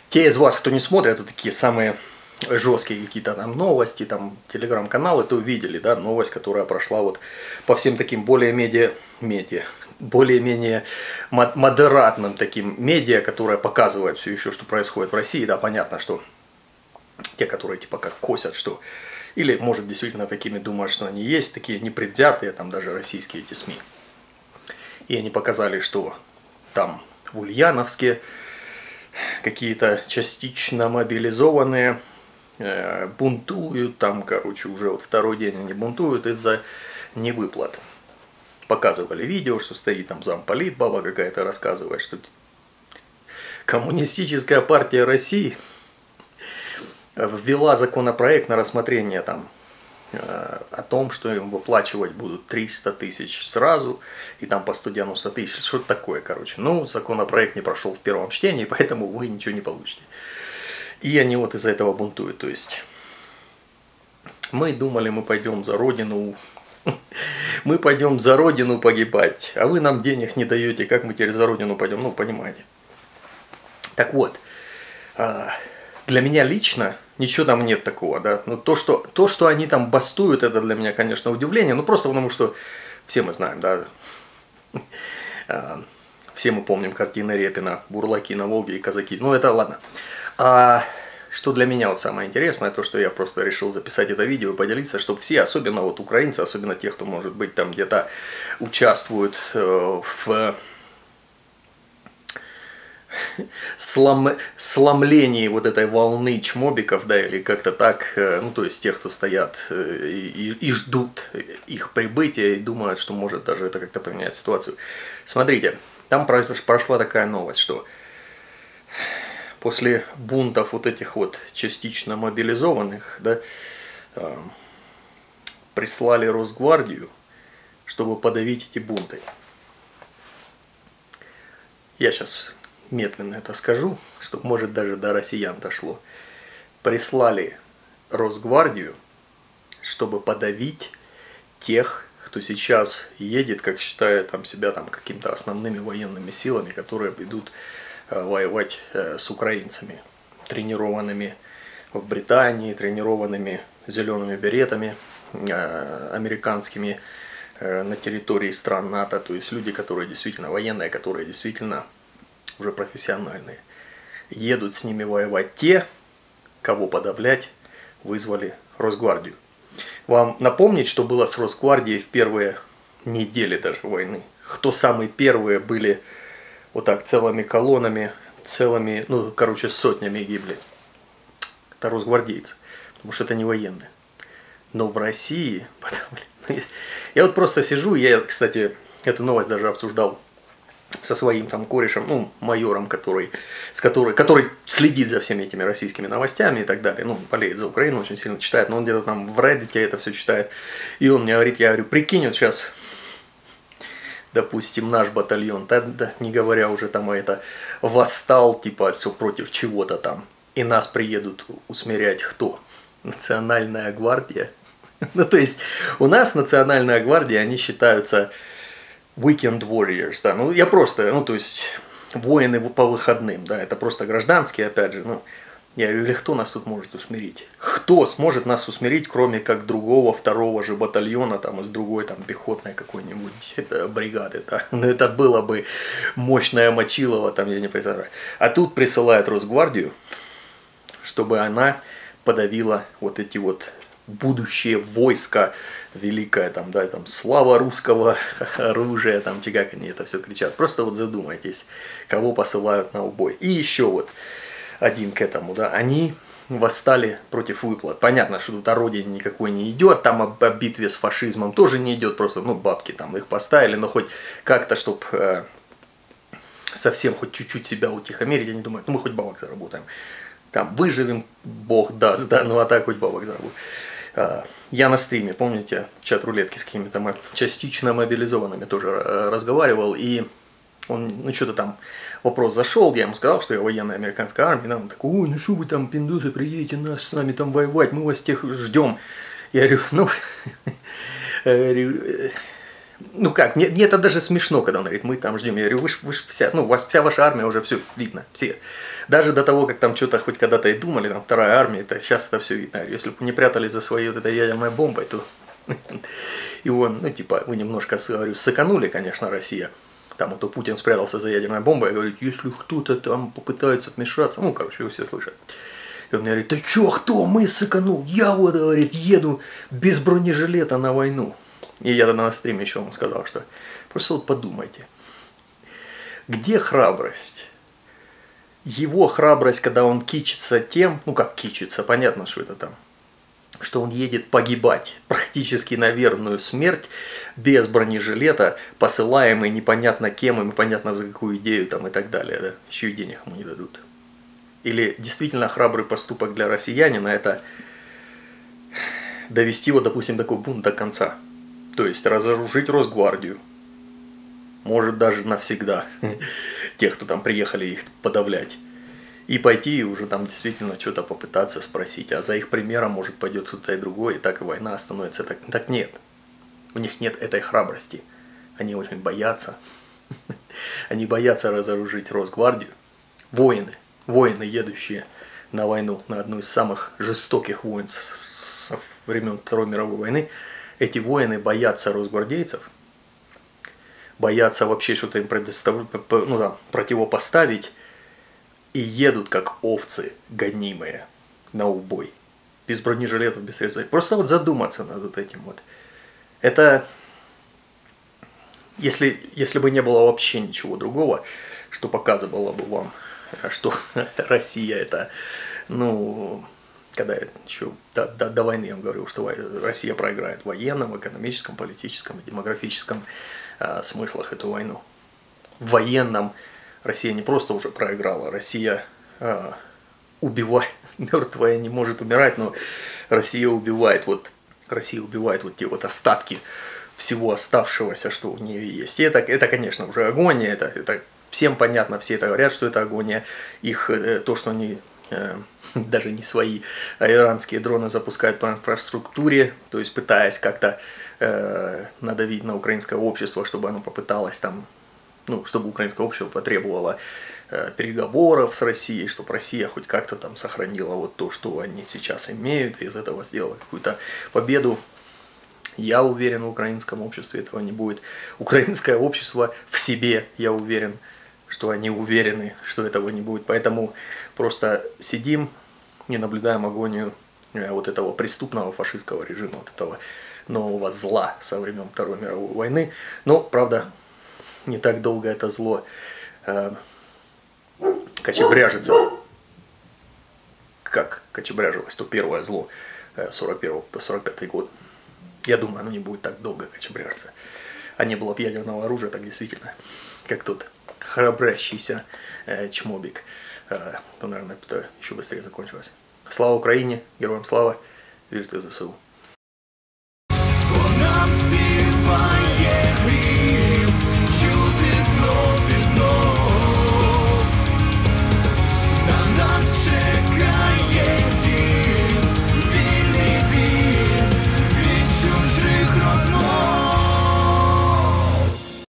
Те из вас, кто не смотрит, вот такие самые жесткие какие-то там новости, там телеграм-каналы, то увидели, да, новость, которая прошла вот по всем таким более-менее модератным таким медиа, которые показывают все еще, что происходит в России. Да, понятно, что те, которые типа как косят, что или может действительно такими думают, что они есть, такие непредвзятые, там даже российские эти СМИ. И они показали, что там в Ульяновске какие-то частично мобилизованные бунтуют, там, короче, уже вот второй день они бунтуют из-за невыплат. Показывали видео, что стоит там замполит, баба какая-то рассказывает, что Коммунистическая партия России ввела законопроект на рассмотрение там о том, что им выплачивать будут 300 тысяч сразу, и там по 190 тысяч, что-то такое, короче. Ну, законопроект не прошел в первом чтении, поэтому вы ничего не получите. И они вот из-за этого бунтуют, то есть мы думали, мы пойдем за родину, мы пойдем за родину погибать, а вы нам денег не даете, как мы теперь за родину пойдем, ну, понимаете. Так вот, для меня лично ничего там нет такого, да. Но то, что они там бастуют, это для меня, конечно, удивление. Ну, просто потому, что все мы знаем, да. Все мы помним картины Репина «Бурлаки на Волге» и «Казаки». Ну, это ладно. А что для меня вот самое интересное, то, что я просто решил записать это видео и поделиться, чтобы все, особенно вот украинцы, особенно те, кто, может быть, там где-то участвуют в сломлении вот этой волны чмобиков, да, или как-то так, ну, то есть тех, кто стоят и ждут их прибытия и думают, что может даже это как-то поменять ситуацию. Смотрите, там прошла такая новость, что после бунтов вот этих вот частично мобилизованных, да, прислали Росгвардию, чтобы подавить эти бунты. Я сейчас медленно это скажу, чтобы, может, даже до россиян дошло. Прислали Росгвардию, чтобы подавить тех, кто сейчас едет, как считает там себя там какими-то основными военными силами, которые идут воевать с украинцами, тренированными в Британии, тренированными зелеными беретами американскими на территории стран НАТО, то есть люди, которые действительно военные, которые действительно уже профессиональные. Едут с ними воевать те, кого подавлять вызвали Росгвардию. Вам напомнить, что было с Росгвардией в первые недели даже войны? Кто самые первые были вот так целыми колоннами, целыми, ну, короче, сотнями гибли? Это росгвардейцы, потому что это не военные. Но в России подавлено. Я вот просто сижу, я, кстати, эту новость даже обсуждал со своим там корешем, ну, майором, который следит за всеми этими российскими новостями и так далее, ну, болеет за Украину, очень сильно читает, но он где-то там в Reddit это все читает, и он мне говорит, я говорю, прикинь, вот сейчас, допустим, наш батальон, да, не говоря уже там это, восстал, типа, все против чего-то там, и нас приедут усмирять кто? Национальная гвардия. Ну, то есть, у нас Национальная гвардия, они считаются weekend warriors, да, ну, я просто, ну, то есть, воины по выходным, да, это просто гражданские, опять же, ну, я говорю, или кто нас тут может усмирить? Кто сможет нас усмирить, кроме как другого, второго же батальона, там, из другой, там, пехотной какой-нибудь бригады, да, ну, это было бы мощное Мочилово, там, я не представляю. А тут присылают Росгвардию, чтобы она подавила вот эти вот будущее войско великое, там, да, там, слава русского оружия, там, как они это все кричат. Просто вот задумайтесь, кого посылают на убой. И еще вот один к этому, да, они восстали против выплат. Понятно, что тут о родине никакой не идет, там о битве с фашизмом тоже не идет, просто, ну, бабки там их поставили, но хоть как-то, чтобы совсем хоть чуть-чуть себя утихомирить, они думают, ну, мы хоть бабок заработаем. Там выживем, Бог даст, да, ну а так хоть бабок заработаем. Я на стриме, помните, в чат-рулетке с какими-то частично мобилизованными тоже разговаривал, и он, ну, что-то там, вопрос зашел, я ему сказал, что я военная американской армии, он такой, ой, ну что вы там, пиндусы, приедете нас с нами там воевать, мы вас тех ждем. Я говорю, ну как, мне это даже смешно, когда он говорит, мы там ждем. Я говорю, вы ж вся, ну, вся ваша армия уже все видно, все. Даже до того, как там что-то хоть когда-то и думали, там вторая армия, это сейчас это все видно. Если бы не прятались за своей вот этой ядерной бомбой, то и он, ну типа, вы немножко, говорю, сэканули, конечно, Россия. Там вот Путин спрятался за ядерной бомбой и говорит, если кто-то там попытается вмешаться, ну, короче, вы все слышат. И он мне говорит, ты чё, кто, мы сэканул? Я вот, говорит, еду без бронежилета на войну. И я тогда на стриме еще вам сказал, что просто вот подумайте, где храбрость? Его храбрость, когда он кичится тем, ну как кичится, понятно, что это там, что он едет погибать практически на верную смерть без бронежилета, посылаемый непонятно кем и непонятно за какую идею там и так далее, да? Еще и денег ему не дадут. Или действительно храбрый поступок для россиянина — это довести его, допустим, такой бунт до конца. То есть разоружить Росгвардию. Может даже навсегда. Тех, кто там приехали их подавлять. И пойти и уже там действительно что-то попытаться спросить. А за их примером может пойдет кто-то и другой, и так и война остановится. Так нет. У них нет этой храбрости. Они очень боятся. Они боятся разоружить Росгвардию. Воины, едущие на войну, на одну из самых жестоких войн со времен Второй мировой войны, эти воины боятся росгвардейцев, боятся вообще что-то им противопоставить, и едут как овцы гонимые на убой. Без бронежилетов, без средств. Просто вот задуматься над вот этим вот. Это, если бы не было вообще ничего другого, что показывало бы вам, что Россия это, ну, когда еще до войны я вам говорил, что Россия проиграет в военном, экономическом, политическом и демографическом смыслах эту войну. В военном Россия не просто уже проиграла, Россия убивает, мертвая не может умирать, но Россия убивает вот те вот остатки всего оставшегося, что у нее есть. И это конечно, уже агония, это всем понятно, все это говорят, что это агония. Их, то, что они даже не свои, а иранские дроны запускают по инфраструктуре, то есть пытаясь как-то надавить на украинское общество, чтобы оно попыталось там, ну, чтобы украинское общество потребовало переговоров с Россией, чтобы Россия хоть как-то там сохранила вот то, что они сейчас имеют, и из этого сделала какую-то победу. Я уверен, в украинском обществе этого не будет. Украинское общество в себе, я уверен, что они уверены, что этого не будет. Поэтому просто сидим и наблюдаем агонию вот этого преступного фашистского режима, вот этого нового зла со времен Второй мировой войны. Но, правда, не так долго это зло кочебряжется, как кочебряжилось то первое зло 41 по 45 год. Я думаю, оно не будет так долго кочебряжиться. А не было бы ядерного оружия, так действительно, как тот храбрящийся чмобик, то, наверное, это еще быстрее закончилось. Слава Украине, героям слава, верьте в ЗСУ.